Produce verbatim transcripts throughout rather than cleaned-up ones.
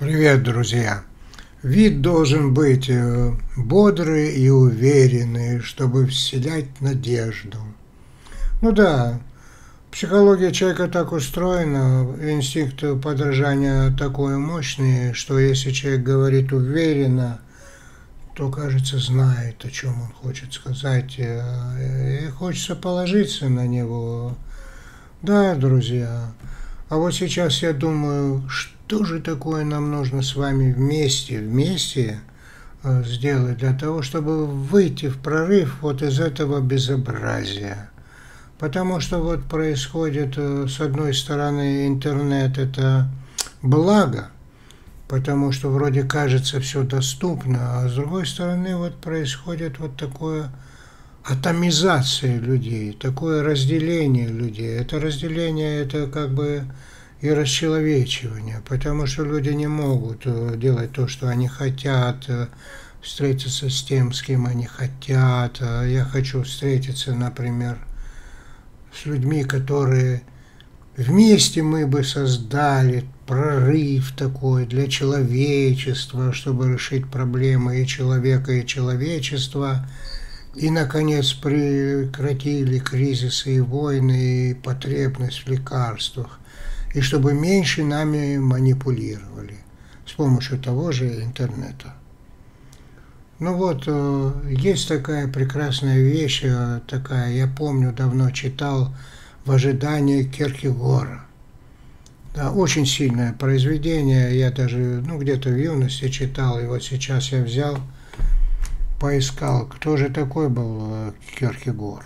Привет, друзья! Вид должен быть бодрый и уверенный, чтобы вселять надежду. Ну да, психология человека так устроена, инстинкт подражания такой мощный, что если человек говорит уверенно, то, кажется, знает, о чем он хочет сказать, и хочется положиться на него. Да, друзья, а вот сейчас я думаю, что же такое нам нужно с вами вместе, вместе сделать для того, чтобы выйти в прорыв вот из этого безобразия. Потому что вот происходит, с одной стороны, интернет – это благо, потому что вроде кажется все доступно, а с другой стороны вот происходит вот такое атомизация людей, такое разделение людей. Это разделение, это как бы и расчеловечивание, потому что люди не могут делать то, что они хотят, встретиться с тем, с кем они хотят. Я хочу встретиться, например, с людьми, которые вместе мы бы создали прорыв такой для человечества, чтобы решить проблемы и человека, и человечества. И, наконец, прекратили кризисы и войны, и потребность в лекарствах. И чтобы меньше нами манипулировали с помощью того же интернета. Ну вот, есть такая прекрасная вещь, такая, я помню, давно читал «В ожидании Кierкегора». Да, очень сильное произведение, я даже, ну, где-то в юности читал, и вот сейчас я взял, поискал, кто же такой был Кierкегор.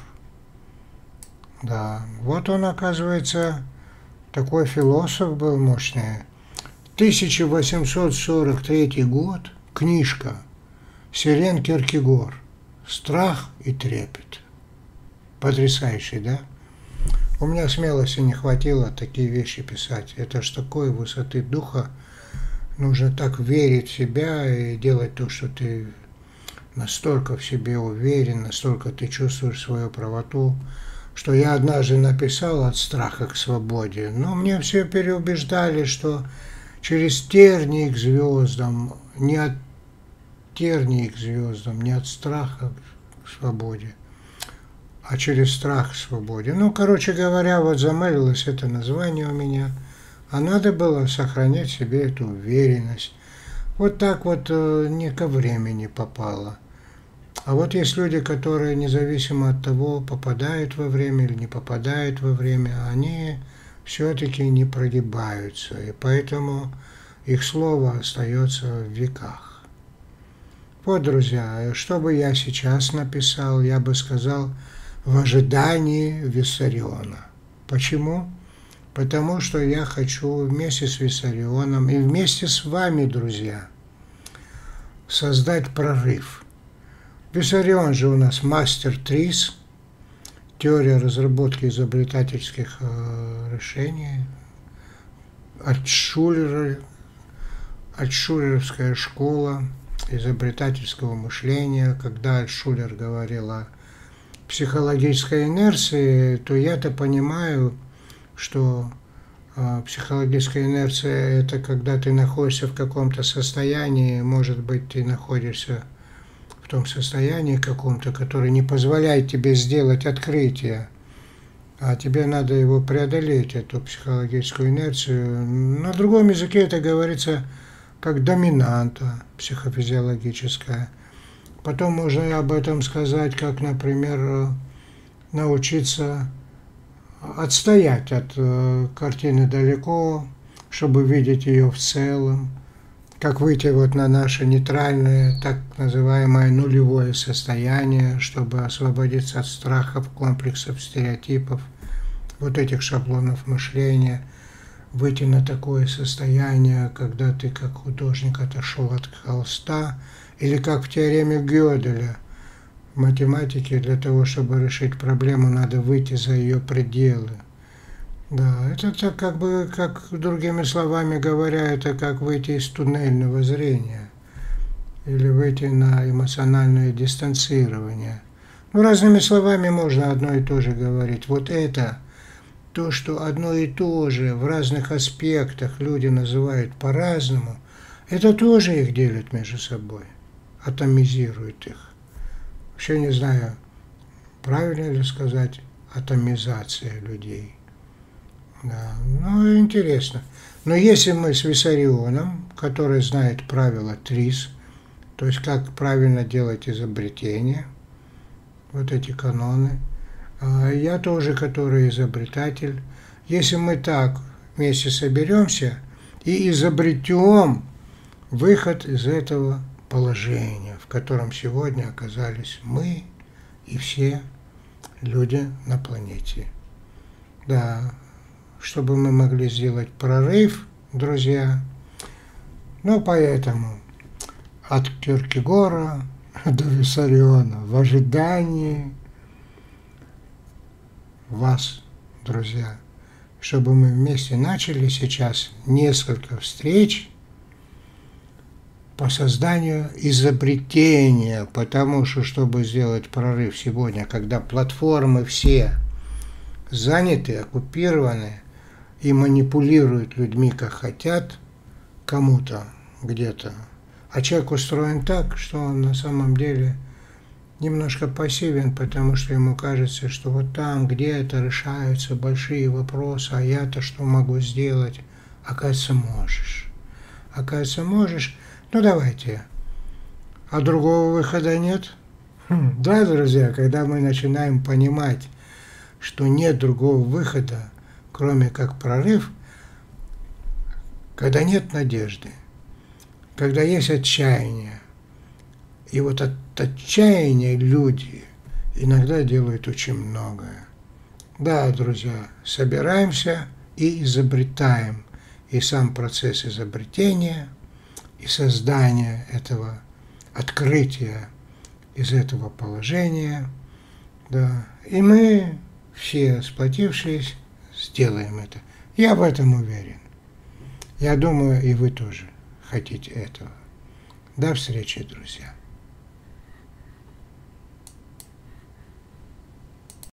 Да, вот он, оказывается, такой философ был мощный. тысяча восемьсот сорок третий год, книжка Сирен Кierкегор «Страх и трепет». Потрясающий, да? У меня смелости не хватило такие вещи писать. Это ж такой высоты духа. Нужно так верить в себя и делать то, что ты настолько в себе уверен, настолько ты чувствуешь свою правоту, что я однажды написал «От страха к свободе», но мне все переубеждали, что через тернии к звездам, не от тернии к звездам, не от страха к свободе, а через страх к свободе. Ну, короче говоря, вот замылилось это название у меня, а надо было сохранять себе эту уверенность. Вот так вот не ко времени попало. А вот есть люди, которые, независимо от того, попадают во время или не попадают во время, они все-таки не прогибаются, и поэтому их слово остается в веках. Вот, друзья, что бы я сейчас написал, я бы сказал «В ожидании Виссариона». Почему? Потому что я хочу вместе с Виссарионом и вместе с вами, друзья, создать прорыв. Виссарион же у нас мастер ТРИЗ, теория разработки изобретательских э, решений, Альтшулер, Альтшулеровская школа изобретательского мышления. Когда Альтшулер говорил о психологической инерции, то я-то понимаю, что э, психологическая инерция – это когда ты находишься в каком-то состоянии, может быть, ты находишься в том состоянии каком-то, который не позволяет тебе сделать открытие, а тебе надо его преодолеть, эту психологическую инерцию. На другом языке это говорится как доминанта психофизиологическая. Потом можно об этом сказать, как, например, научиться отстоять от картины далеко, чтобы видеть ее в целом, как выйти вот на наше нейтральное, так называемое нулевое состояние, чтобы освободиться от страхов, комплексов, стереотипов, вот этих шаблонов мышления, выйти на такое состояние, когда ты как художник отошел от холста, или как в теореме Гёделя в математике, для того, чтобы решить проблему, надо выйти за ее пределы. Да, это так как бы, как другими словами говоря, это как выйти из туннельного зрения или выйти на эмоциональное дистанцирование. Ну, разными словами можно одно и то же говорить. Вот это то, что одно и то же в разных аспектах люди называют по-разному, Это тоже их делит между собой, атомизирует их. Вообще не знаю, правильно ли сказать атомизация людей. Да, ну интересно. Но если мы с Виссарионом, который знает правила ТРИС, то есть как правильно делать изобретения, вот эти каноны, я тоже, который изобретатель, если мы так вместе соберемся и изобретем выход из этого положения, в котором сегодня оказались мы и все люди на планете. Да, чтобы мы могли сделать прорыв, друзья. Ну, поэтому от Киркегора до Виссариона в ожидании вас, друзья, чтобы мы вместе начали сейчас несколько встреч по созданию изобретения, потому что, чтобы сделать прорыв сегодня, когда платформы все заняты, оккупированы и манипулируют людьми, как хотят, кому-то где-то, а человек устроен так, что он на самом деле немножко пассивен, потому что ему кажется, что вот там где-то решаются большие вопросы, а я-то что могу сделать? Оказывается, можешь. Оказывается, можешь. Ну, давайте. А другого выхода нет? Хм, да, друзья, когда мы начинаем понимать, что нет другого выхода, кроме как прорыв, когда нет надежды, когда есть отчаяние. И вот от отчаяния люди иногда делают очень многое. Да, друзья, собираемся и изобретаем. И сам процесс изобретения, и создания этого открытия из этого положения. Да. И мы все, сплотившись, сделаем это. Я в этом уверен. Я думаю, и вы тоже хотите этого. До встречи, друзья.